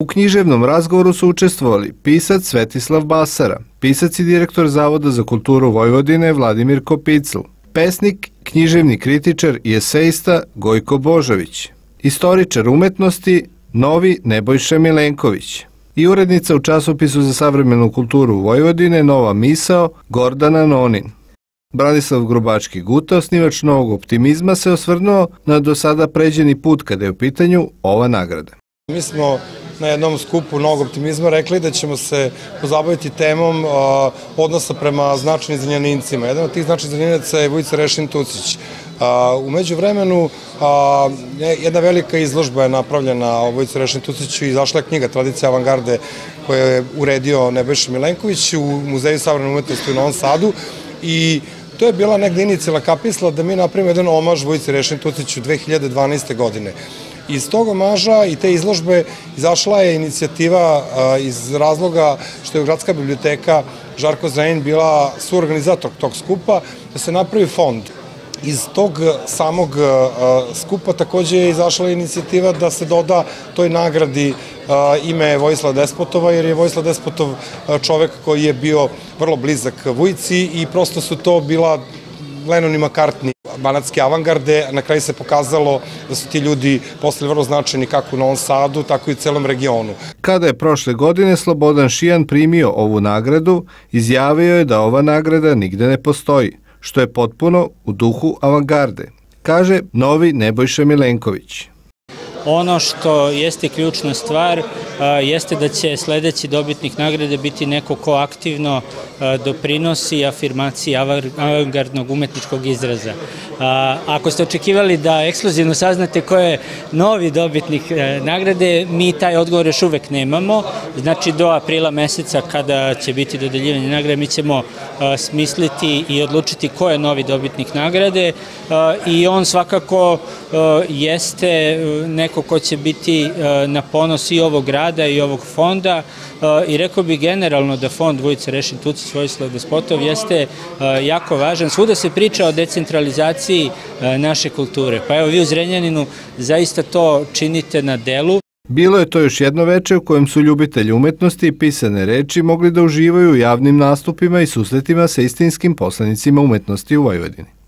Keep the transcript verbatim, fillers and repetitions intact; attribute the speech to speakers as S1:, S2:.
S1: U književnom razgovoru su učestvovali pisac Svetislav Basara, pisac i direktor Zavoda za kulturu Vojvodine Vladimir Kopicl, pesnik, književni kritičar i esejista Gojko Božović, istoričar umetnosti Novi Nebojša Milenković i urednica u časopisu za savremenu kulturu Vojvodine Nova misao Gordana Nonin. Branislav Grubački-Guta, osnivač Novog optimizma, se osvrnuo na do sada pređeni put kada je u pitanju ova nagrada.
S2: Mi smo na jednom skupu Novog optimizma rekli da ćemo se pozabaviti temom odnosa prema značajnim zrenjanincima. Jedan od tih značajnih zrenjaninaca je Vujica Rešin Tucić. U međuvremenu jedna velika izložba je napravljena o Vujici Rešin Tuciću i izašla je knjiga Tradicija avangarde koju je uredio Nebojša Milenković u Muzeju savremene umetnosti u Novom Sadu i to je bila negde inicijalna kapisla da mi napravimo jedan omaž Vujici Rešin Tuciću dve hiljade dvanaeste. godine. Iz tog omaža i te izložbe izašla je inicijativa iz razloga što je Gradska biblioteka Žarko Zrenjanin bila suorganizator tog skupa da se napravi fond. Iz tog samog skupa takođe je izašla inicijativa da se doda toj nagradi ime Vojislava Despotova, jer je Vojislav Despotov čovek koji je bio vrlo blizak Vujici i prosto su to bila Lennon i McCartney banatske avangarde. Na kraju se pokazalo da su ti ljudi postali vrlo značajni kako u Novom Sadu, tako i u celom regionu.
S1: Kada je prošle godine Slobodan Šijan primio ovu nagradu, izjavio je da ova nagrada nigde ne postoji, što je potpuno u duhu avangarde, kaže Novi Nebojša Milenković.
S3: Ono što jeste ključna stvar jeste da će sledeći dobitnik nagrade biti neko ko aktivno doprinosi afirmaciji avangardnog umetničkog izraza. Ako ste očekivali da ekskluzivno saznate ko je novi dobitnik nagrade, mi taj odgovor još uvek nemamo. Znači do aprila meseca kada će biti dodeljivanje nagrade mi ćemo smisliti i odlučiti ko je novi dobitnik nagrade i on svakako jeste neko ko će biti na ponos i ovog grada i ovog fonda i rekao bi generalno da fond Vujica Rešin Tucić, Vojislav Despotov jeste jako važan. Svuda se priča o decentralizaciji naše kulture. Pa evo vi u Zrenjaninu zaista to činite na delu.
S1: Bilo je to još jedno veče u kojem su ljubitelji umetnosti i pisane reči mogli da uživaju u javnim nastupima i susretima sa istinskim poslanicima umetnosti u Vojvodini.